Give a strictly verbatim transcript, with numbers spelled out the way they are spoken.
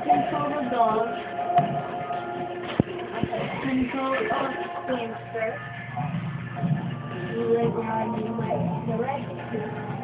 control the dog. I can control the hamster. You live around in my the red.